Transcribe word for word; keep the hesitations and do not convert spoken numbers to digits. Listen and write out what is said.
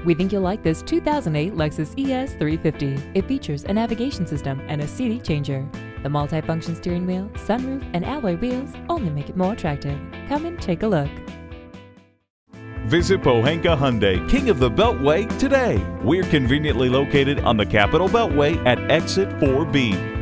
We think you'll like this two thousand eight Lexus E S three fifty. It features a navigation system and a C D changer. The multi-function steering wheel, sunroof, and alloy wheels only make it more attractive. Come and take a look. Visit Pohanka Hyundai, King of the Beltway, today. We're conveniently located on the Capitol Beltway at Exit four B.